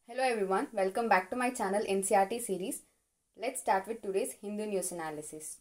Hello everyone, welcome back to my channel NCRT series. Let's start with today's Hindu news analysis.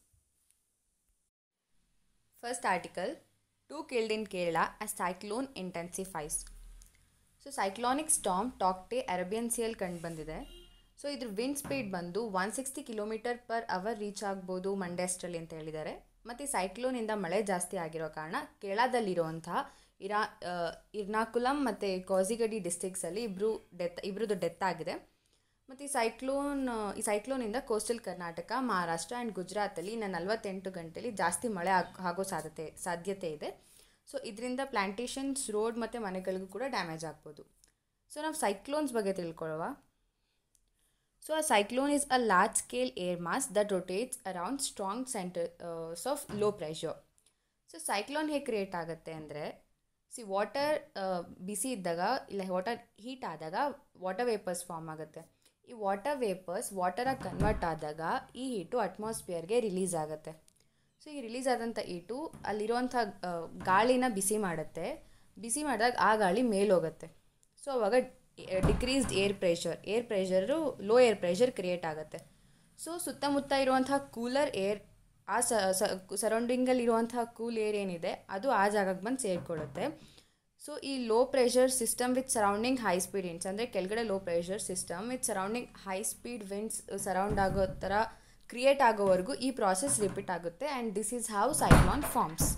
First article, 2 killed in Kerala as cyclone intensifies. So cyclonic storm Tauktae Arabian Sea ಕಂಡು ಬಂದಿದೆ. So ಇದ್ರ wind speed ಬಂದು 160 km/h reach ಆಗ್ಬೋದು Monday ಅಷ್ಟರಲ್ಲಿ ಅಂತ ಹೇಳಿದ್ದಾರೆ. ಮತ್ತು ಈ ಸೈಕ್ಲೋನಿಂದ ಮಳೆ ಜಾಸ್ತಿ ಆಗಿರೋ ಕಾರಣ ಕೇರಳದಲ್ಲಿರುವಂತಹ ಇರ್ನಾಕುಲಂ ಮತ್ತು ಕೋಝಿಗಡಿ ಡಿಸ್ಟ್ರಿಕ್ಸಲ್ಲಿ ಇಬ್ಬರದ್ದು ಡೆತ್ ಆಗಿದೆ. ಮತ್ತು ಈ ಸೈಕ್ಲೋನಿಂದ ಕೋಸ್ಟಲ್ ಕರ್ನಾಟಕ, ಮಹಾರಾಷ್ಟ್ರ ಆ್ಯಂಡ್ ಗುಜರಾತಲ್ಲಿ ಇನ್ನು 48 ಗಂಟೆಲಿ ಜಾಸ್ತಿ ಮಳೆ ಆಗೋ ಸಾಧ್ಯತೆ ಇದೆ. ಸೊ ಇದರಿಂದ ಪ್ಲಾಂಟೇಷನ್ಸ್, ರೋಡ್ ಮತ್ತು ಮನೆಗಳಿಗೂ ಕೂಡ ಡ್ಯಾಮೇಜ್ ಆಗ್ಬೋದು. ಸೊ ನಾವು ಸೈಕ್ಲೋನ್ಸ್ ಬಗ್ಗೆ ತಿಳ್ಕೊಳ್ಳುವ. So a cyclone is a large-scale air mass that rotates around strong centers of low pressure. So cyclone ಹೇಗೆ ಕ್ರಿಯೇಟ್ ಆಗುತ್ತೆ ಅಂದರೆ, ವಾಟರ್ ಬಿಸಿ ಇದ್ದಾಗ ಇಲ್ಲ ವಾಟರ್ ಹೀಟ್ ಆದಾಗ ವಾಟರ್ ವೇಪರ್ಸ್ ಫಾರ್ಮ್ ಆಗುತ್ತೆ. ಈ ವಾಟರ್ ವೇಪರ್ಸ್ ವಾಟರಾಗಿ ಕನ್ವರ್ಟ್ ಆದಾಗ ಈ ಹೀಟು ಅಟ್ಮಾಸ್ಫಿಯರ್ಗೆ ರಿಲೀಸ್ ಆಗುತ್ತೆ. ಸೊ ಈ ರಿಲೀಸ್ ಆದಂಥ ಹೀಟು ಅಲ್ಲಿರುವಂಥ ಗಾಳಿನ ಬಿಸಿ ಮಾಡುತ್ತೆ. ಬಿಸಿ ಮಾಡಿದಾಗ ಆ ಗಾಳಿ ಮೇಲೋಗುತ್ತೆ. ಸೊ ಅವಾಗ decreased air pressure low air pressure create ಆಗುತ್ತೆ. ಸೊ ಸುತ್ತಮುತ್ತ ಇರುವಂಥ ಕೂಲರ್ ಏರ್, ಆ ಸರೌಂಡಿಂಗಲ್ಲಿರುವಂತಹ ಕೂಲ್ ಏರ್ ಏನಿದೆ ಅದು ಆ ಜಾಗಕ್ಕೆ ಬಂದು ಸೇರಿಕೊಳ್ಳುತ್ತೆ. ಸೊ ಈ low pressure system with surrounding high speed winds, ಅಂದರೆ ಕೆಳಗಡೆ low pressure system with surrounding high speed winds surround ಆಗೋ ಥರ ಕ್ರಿಯೇಟ್ ಆಗೋವರೆಗೂ ಈ ಪ್ರಾಸೆಸ್ ರಿಪೀಟ್ ಆಗುತ್ತೆ. And this is how cyclone forms.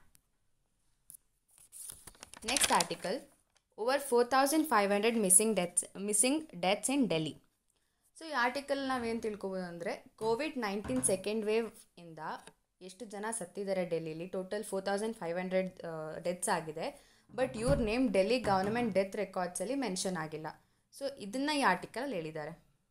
Next article, over 4,500 missing deaths in Delhi. So ಈ article ನಾವೇನು ತಿಳ್ಕೊಬೋದು ಅಂದರೆ, ಕೋವಿಡ್-19 ಸೆಕೆಂಡ್ ವೇವ್ ಇಂದ ಎಷ್ಟು ಜನ ಸತ್ತಿದ್ದಾರೆ ಡೆಲ್ಲಿಲಿ, ಟೋಟಲ್ 4,500 ಡೆತ್ಸ್ ಆಗಿದೆ. ಬಟ್ ಇವ್ರ ನೇಮ್ ಡೆಲ್ಲಿ ಗವರ್ನಮೆಂಟ್ ಡೆತ್ ರೆಕಾರ್ಡ್ಸಲ್ಲಿ ಮೆನ್ಷನ್ ಆಗಿಲ್ಲ. ಸೊ ಇದನ್ನು ಈ ಆರ್ಟಿಕಲಲ್ಲಿ ಹೇಳಿದ್ದಾರೆ.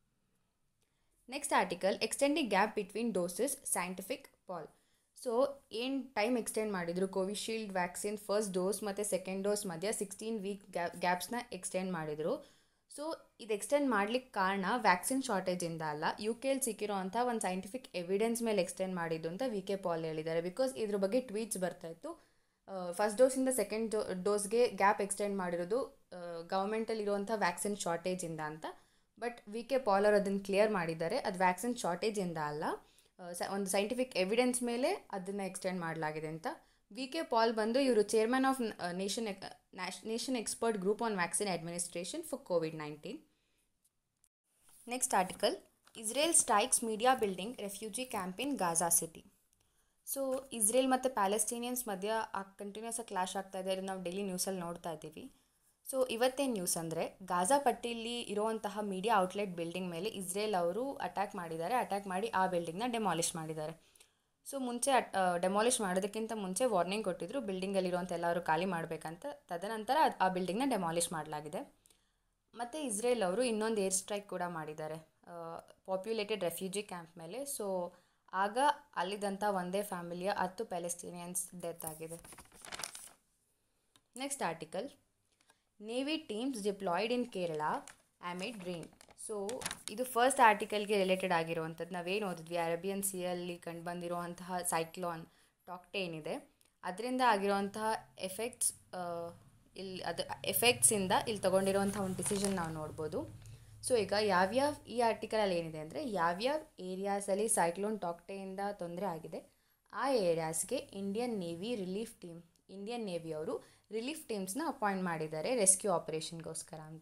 Next article, extending gap between doses scientific Paul. So ಏನು ಟೈಮ್ ಎಕ್ಸ್ಟೆಂಡ್ ಮಾಡಿದರು, ಕೋವಿಶೀಲ್ಡ್ ವ್ಯಾಕ್ಸಿನ್ ಫಸ್ಟ್ ಡೋಸ್ ಮತ್ತು ಸೆಕೆಂಡ್ ಡೋಸ್ ಮಧ್ಯ 16 ವೀಕ್ ಗ್ಯಾಪ್ಸ್ನ ಎಕ್ಸ್ಟೆಂಡ್ ಮಾಡಿದರು. ಸೊ ಇದು ಎಕ್ಸ್ಟೆಂಡ್ ಮಾಡ್ಲಿಕ್ಕೆ ಕಾರಣ ವ್ಯಾಕ್ಸಿನ್ ಶಾರ್ಟೇಜಿಂದ ಅಲ್ಲ, UK ಸಿಕ್ಕಿರೋ ಅಂಥ ಒಂದು ಸೈಂಟಿಫಿಕ್ ಎವಿಡೆನ್ಸ್ ಮೇಲೆ ಎಕ್ಸ್ಟೆಂಡ್ ಮಾಡಿದ್ದು ಅಂತ VK ಪಾಲ್ ಹೇಳಿದ್ದಾರೆ. ಬಿಕಾಸ್ ಇದ್ರ ಬಗ್ಗೆ ಟ್ವೀಟ್ಸ್ ಬರ್ತಾಯಿತ್ತು, ಫಸ್ಟ್ ಡೋಸಿಂದ ಸೆಕೆಂಡ್ ಡೋಸ್ಗೆ ಗ್ಯಾಪ್ ಎಕ್ಸ್ಟೆಂಡ್ ಮಾಡಿರೋದು ಗೌರ್ಮೆಂಟಲ್ಲಿರುವಂಥ ವ್ಯಾಕ್ಸಿನ್ ಶಾರ್ಟೇಜಿಂದ ಅಂತ. ಬಟ್ VK ಪಾಲ್ ಅವರು ಅದನ್ನು ಕ್ಲಿಯರ್ ಮಾಡಿದ್ದಾರೆ, ಅದು ವ್ಯಾಕ್ಸಿನ್ ಶಾರ್ಟೇಜಿಂದ ಅಲ್ಲ, ಒಂದು ಸೈಂಟಿಫಿಕ್ ಎವಿಡೆನ್ಸ್ ಮೇಲೆ ಅದನ್ನು ಎಕ್ಸ್ಟೆಂಡ್ ಮಾಡಲಾಗಿದೆ ಅಂತ. VK ಪಾಲ್ ಬಂದು ಇವರು chairman of nation expert group on vaccine administration for ಕೋವಿಡ್-19. Next article, Israel strikes media building refugee camp in Gaza city. So Israel ಮತ್ತು ಪ್ಯಾಲೆಸ್ಟೀನಿಯನ್ಸ್ ಮಧ್ಯ ಕಂಟಿನ್ಯೂಸ್ ಆಗಿ ಕ್ಲಾಶ್ ಆಗ್ತಾ ಇದೆ, ನಾವು ಡೈಲಿ ನ್ಯೂಸಲ್ಲಿ ನೋಡ್ತಾ ಇದ್ದೀವಿ. ಸೊ ಇವತ್ತೇನು ನ್ಯೂಸ್ ಅಂದರೆ, ಗಾಜಾ ಪಟ್ಟಿಯಲ್ಲಿ ಇರುವಂತಹ ಮೀಡಿಯಾ ಔಟ್ಲೆಟ್ ಬಿಲ್ಡಿಂಗ್ ಮೇಲೆ ಇಸ್ರೇಲ್ ಅವರು ಅಟ್ಯಾಕ್ ಮಾಡಿ ಆ ಬಿಲ್ಡಿಂಗ್ನ ಡೆಮಾಲಿಷ್ ಮಾಡಿದ್ದಾರೆ. ಸೊ ಮುಂಚೆ ಡೆಮಾಲಿಷ್ ಮಾಡೋದಕ್ಕಿಂತ ಮುಂಚೆ ವಾರ್ನಿಂಗ್ ಕೊಟ್ಟಿದ್ರು, ಬಿಲ್ಡಿಂಗಲ್ಲಿರುವಂಥ ಎಲ್ಲರೂ ಖಾಲಿ ಮಾಡಬೇಕಂತ. ತದನಂತರ ಆ ಬಿಲ್ಡಿಂಗ್ನ ಡೆಮಾಲಿಷ್ ಮಾಡಲಾಗಿದೆ. ಮತ್ತು ಇಸ್ರೇಲ್ ಅವರು ಇನ್ನೊಂದು ಏರ್ ಸ್ಟ್ರೈಕ್ ಕೂಡ ಮಾಡಿದ್ದಾರೆ ಪಾಪ್ಯುಲೇಟೆಡ್ ರೆಫ್ಯೂಜಿ ಕ್ಯಾಂಪ್ ಮೇಲೆ. ಸೊ ಆಗ ಅಲ್ಲಿದ್ದಂಥ ಒಂದೇ ಫ್ಯಾಮಿಲಿಯ 10 ಪ್ಯಾಲೆಸ್ಟೀನಿಯನ್ಸ್ ಡೆತ್ ಆಗಿದೆ. Next article, navy teams deployed in Kerala amid rain. So ಇದು ಫಸ್ಟ್ ಆರ್ಟಿಕಲ್ಗೆ ರಿಲೇಟೆಡ್ ಆಗಿರುವಂಥದ್ದು. ನಾವೇನು ಓದಿದ್ವಿ, ಅರೇಬಿಯನ್ ಸಿಯಲ್ಲಿ ಕಂಡು ಬಂದಿರುವಂತಹ ಸೈಕ್ಲೋನ್ ಟಾಕ್ಟೆ ಏನಿದೆ ಅದರಿಂದ ಆಗಿರುವಂತಹ ಎಫೆಕ್ಟ್ಸಿಂದ ಇಲ್ಲಿ ತೊಗೊಂಡಿರುವಂಥ ಒಂದು ಡಿಸಿಷನ್ ನಾವು ನೋಡ್ಬೋದು. ಸೊ ಈಗ ಈ ಆರ್ಟಿಕಲಲ್ಲಿ ಏನಿದೆ ಅಂದರೆ, ಯಾವ್ಯಾವ ಏರಿಯಾಸಲ್ಲಿ ಸೈಕ್ಲೋನ್ ಟಾಕ್ಟೆಯಿಂದ ತೊಂದರೆ ಆಗಿದೆ ಆ ಏರಿಯಾಸ್ಗೆ ಇಂಡಿಯನ್ ನೇವಿ ಅವರು ರಿಲೀಫ್ ಟೀಮ್ಸ್ನ ಅಪಾಯಿಂಟ್ ಮಾಡಿದ್ದಾರೆ ರೆಸ್ಕ್ಯೂ ಆಪರೇಷನ್ಗೋಸ್ಕರ ಅಂತ.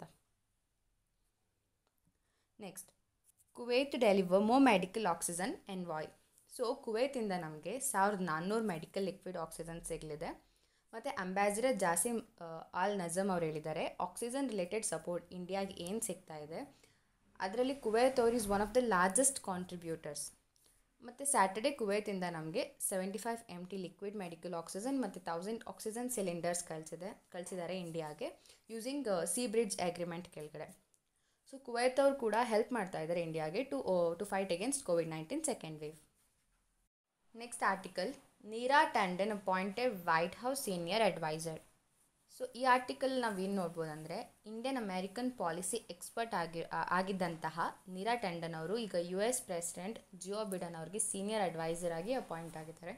Next, Kuwait deliver more medical oxygen envoy. So ಕುವೈತಿಂದ ನಮಗೆ 1,400 ಮೆಡಿಕಲ್ ಲಿಕ್ವಿಡ್ ಆಕ್ಸಿಜನ್ ಸಿಗಲಿದೆ. ಮತ್ತು ಅಂಬಾಸಿಡರ್ ಜಾಸಿಮ್ ಆಲ್ ನಜಮ್ ಅವ್ರು ಹೇಳಿದ್ದಾರೆ, ಆಕ್ಸಿಜನ್ ರಿಲೇಟೆಡ್ ಸಪೋರ್ಟ್ ಇಂಡಿಯಾಗೆ ಏನು ಸಿಗ್ತಾ ಇದೆ ಅದರಲ್ಲಿ ಕುವೈತ್ ಅವರು is one of the largest contributors. ಮತ್ತು ಸ್ಯಾಟರ್ಡೆ ಕುವೈತಿಂದ ನಮಗೆ 75 MT ಲಿಕ್ವಿಡ್ ಮೆಡಿಕಲ್ ಆಕ್ಸಿಜನ್ ಮತ್ತು 1000 ಆಕ್ಸಿಜನ್ ಸಿಲಿಂಡರ್ಸ್ ಕಳಿಸಿದ್ದಾರೆ ಇಂಡಿಯಾಗೆ ಯೂಸಿಂಗ್ ಸೀ ಬ್ರಿಡ್ಜ್ ಅಗ್ರಿಮೆಂಟ್ ಕೆಳಗಡೆ. ಸೊ ಕುವೈತ್ ಅವರು ಕೂಡ ಹೆಲ್ಪ್ ಮಾಡ್ತಾ ಇದ್ದಾರೆ ಇಂಡಿಯಾಗೆ ಟು ಫೈಟ್ ಅಗೇನ್ಸ್ಟ್ ಕೋವಿಡ್-19 second wave. Next article, Neera Tandon appointed White House senior adviser. So ಈ ಆರ್ಟಿಕಲ್ ನಾವೇನು ನೋಡ್ಬೋದು ಅಂದರೆ, ಇಂಡಿಯನ್ ಅಮೇರಿಕನ್ ಪಾಲಿಸಿ ಎಕ್ಸ್ಪರ್ಟ್ ಆಗಿದ್ದಂತಹ ನೀರಾ ಟಂಡನ್ ಅವರು ಈಗ US ಪ್ರೆಸಿಡೆಂಟ್ ಜಿಯೋ ಬಿಡನ್ ಅವ್ರಿಗೆ ಸೀನಿಯರ್ ಅಡ್ವೈಸರ್ ಆಗಿ ಅಪಾಯಿಂಟ್ ಆಗಿದ್ದಾರೆ.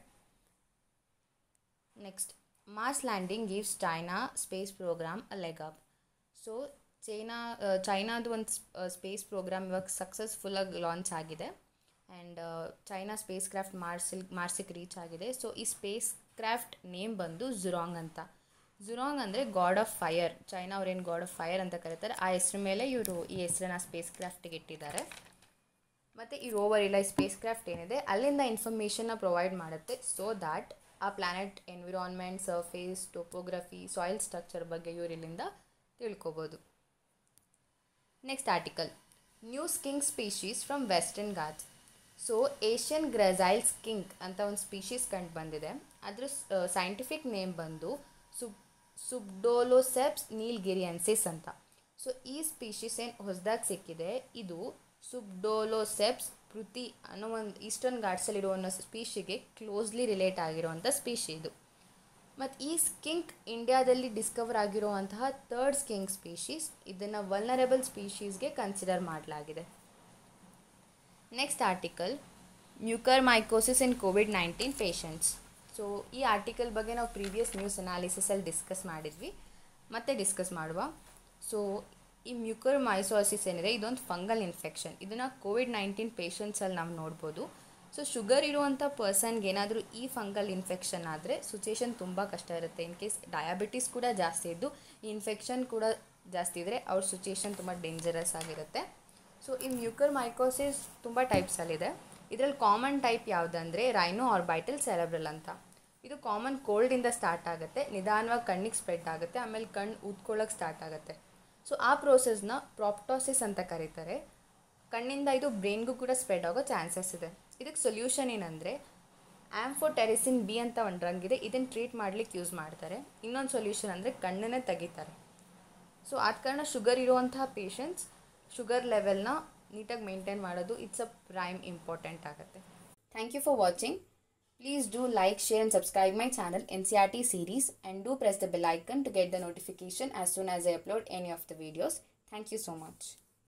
Next, Mars landing gives China space program a leg up. So ಚೈನಾದು ಒಂದು ಸ್ಪೇಸ್ ಪ್ರೋಗ್ರಾಮ್ ಇವಾಗ ಸಕ್ಸಸ್ಫುಲ್ಲಾಗಿ ಲಾಂಚ್ ಆಗಿದೆ. ಆ್ಯಂಡ್ ಚೈನಾ ಸ್ಪೇಸ್ ಕ್ರಾಫ್ಟ್ ಮಾರ್ಸಿಗೆ ರೀಚ್ ಆಗಿದೆ. ಸೊ ಈ ಸ್ಪೇಸ್ ಕ್ರಾಫ್ಟ್ ನೇಮ್ ಬಂದು ಝುರಾಂಗ್ ಅಂತ. ಝುರಾಂಗ್ ಅಂದರೆ ಗಾಡ್ ಆಫ್ ಫೈರ್. ಚೈನಾ ಅವ್ರೇನು ಗಾಡ್ ಆಫ್ ಫೈರ್ ಅಂತ ಕರೀತಾರೆ, ಆ ಹೆಸ್ರ ಮೇಲೆ ಇವರು ಈ ಹೆಸ್ರನ್ನ ಸ್ಪೇಸ್ ಕ್ರಾಫ್ಟಿಗೆ ಇಟ್ಟಿದ್ದಾರೆ. ಮತ್ತು ಈ ರೋವರ್ ಇಲ್ಲ, ಈ ಸ್ಪೇಸ್ ಕ್ರಾಫ್ಟ್ ಏನಿದೆ ಅಲ್ಲಿಂದ ಇನ್ಫಾರ್ಮೇಷನ್ನ ಪ್ರೊವೈಡ್ ಮಾಡುತ್ತೆ. ಸೊ ದ್ಯಾಟ್ ಆ planet environment, surface, topography, soil structure ಬಗ್ಗೆ ಇವರು ಇಲ್ಲಿಂದ ತಿಳ್ಕೊಬೋದು. Next article, new skink species from western Ghats. So Asian gracile skink ಅಂತ ಒಂದು ಸ್ಪೀಶೀಸ್ ಕಂಡು ಬಂದಿದೆ. ಅದ್ರ ಸೈಂಟಿಫಿಕ್ ನೇಮ್ ಬಂದು ಸುಬ್ಡೋಲೋಸೆಪ್ಸ್ ನೀಲ್ಗಿರಿಯನ್ಸಿಸ್ ಅಂತ. ಸೊ ಈ ಸ್ಪೀಶೀಸ್ ಏನು ಹೊಸದಾಗಿ ಸಿಕ್ಕಿದೆ, ಇದು ಸುಬ್ಡೋಲೋಸೆಪ್ಸ್ ಪೃಥಿ ಅನ್ನೋ ಒಂದು ಈಸ್ಟರ್ನ್ ಘಾಟ್ಸಲ್ಲಿರೋ ಅನ್ನೋ ಸ್ಪೀಶಿಗೆ ಕ್ಲೋಸ್ಲಿ ರಿಲೇಟ್ ಆಗಿರುವಂಥ ಸ್ಪೀಶಿ ಇದು. ಮತ್ತು ಈ ಸ್ಕಿಂಕ್ ಇಂಡಿಯಾದಲ್ಲಿ ಡಿಸ್ಕವರ್ ಆಗಿರುವಂತಹ 3rd ಸ್ಕಿಂಕ್ ಸ್ಪೀಶೀಸ್. ಇದನ್ನು ವಲ್ನರೇಬಲ್ ಸ್ಪೀಶೀಸ್ಗೆ ಕನ್ಸಿಡರ್ ಮಾಡಲಾಗಿದೆ. ನೆಕ್ಸ್ಟ್ ಆರ್ಟಿಕಲ್, ಮ್ಯೂಕರ್ಮೈಕೋಸಿಸ್ ಇನ್ ಕೋವಿಡ್-19 ಪೇಷಂಟ್ಸ್. ಸೊ ಈ ಆರ್ಟಿಕಲ್ ಬಗ್ಗೆ ನಾವು ಪ್ರೀವಿಯಸ್ ನ್ಯೂಸ್ ಅನಾಲಿಸಿಸಲ್ಲಿ ಡಿಸ್ಕಸ್ ಮಾಡಿದ್ವಿ, ಮತ್ತೆ ಡಿಸ್ಕಸ್ ಮಾಡುವ. ಸೊ ಈ ಮ್ಯೂಕರ್ಮೈಕೋಸಿಸ್ ಏನಿದೆ ಇದೊಂದು ಫಂಗಲ್ ಇನ್ಫೆಕ್ಷನ್. ಇದನ್ನು ಕೋವಿಡ್-19 ಪೇಷಂಟ್ಸಲ್ಲಿ ನಾವು ನೋಡ್ಬೋದು. ಸೊ ಶುಗರ್ ಇರುವಂಥ ಪರ್ಸನ್ಗೆ ಏನಾದರೂ ಈ ಫಂಗಲ್ ಇನ್ಫೆಕ್ಷನ್ ಆದರೆ ಸಿಚುವೇಶನ್ ತುಂಬ ಕಷ್ಟ ಇರುತ್ತೆ. ಇನ್ ಕೇಸ್ ಡಯಾಬಿಟೀಸ್ ಕೂಡ ಜಾಸ್ತಿ ಇದ್ದು ಈ ಇನ್ಫೆಕ್ಷನ್ ಕೂಡ ಜಾಸ್ತಿ ಇದ್ದರೆ ಅವ್ರ ಸಿಚುವೇಶನ್ ತುಂಬ ಡೇಂಜರಸ್ ಆಗಿರುತ್ತೆ. ಸೊ ಈ ಮ್ಯೂಕರ್ಮೈಕೋಸಿಸ್ ತುಂಬ ಟೈಪ್ಸಲ್ಲಿದೆ. ಇದರಲ್ಲಿ ಕಾಮನ್ ಟೈಪ್ ಯಾವುದಂದರೆ ರೈನೋ ಆರ್ಬೈಟಲ್ ಸೆರೆಬ್ರಲ್ ಅಂತ. ಇದು ಕಾಮನ್ ಕೋಲ್ಡಿಂದ ಸ್ಟಾರ್ಟ್ ಆಗುತ್ತೆ, ನಿಧಾನವಾಗಿ ಕಣ್ಣಿಗೆ ಸ್ಪ್ರೆಡ್ ಆಗುತ್ತೆ, ಆಮೇಲೆ ಕಣ್ಣು ಊದ್ಕೊಳ್ಳೋಕೆ ಸ್ಟಾರ್ಟ್ ಆಗುತ್ತೆ. ಸೊ ಆ ಪ್ರೋಸೆಸ್ನ ಪ್ರಾಪ್ಟೋಸಿಸ್ ಅಂತ ಕರೀತಾರೆ. ಕಣ್ಣಿಂದ ಇದು ಬ್ರೈನ್ಗೂ ಕೂಡ ಸ್ಪ್ರೆಡ್ ಆಗೋ ಚಾನ್ಸಸ್ ಇದೆ. ಇದಕ್ಕೆ ಸೊಲ್ಯೂಷನ್ ಏನಂದರೆ ಆಂಫೋಟೆರಿಸಿನ್ ಬಿ ಅಂತ ಒಂದು ಡ್ರಗ್ ಇದೆ, ಇದನ್ನು ಟ್ರೀಟ್ ಮಾಡಲಿಕ್ಕೆ ಯೂಸ್ ಮಾಡ್ತಾರೆ. ಇನ್ನೊಂದು ಸೊಲ್ಯೂಷನ್ ಅಂದರೆ ಕಣ್ಣನ್ನೇ ತೆಗಿತಾರೆ. ಸೊ ಆದ ಕಾರಣ ಶುಗರ್ ಇರುವಂತಹ ಪೇಷಂಟ್ಸ್ ಶುಗರ್ ಲೆವೆಲ್ನ ನೀಟಾಗಿ ಮೇಂಟೈನ್ ಮಾಡೋದು ಇಟ್ಸ್ ಅ ಪ್ರೈಮ್ ಇಂಪಾರ್ಟೆಂಟ್ ಆಗುತ್ತೆ. Thank you for watching. Please do like, share and subscribe my channel NCERT series, and do press the bell icon to get the notification as soon as I upload any of the videos. Thank you so much.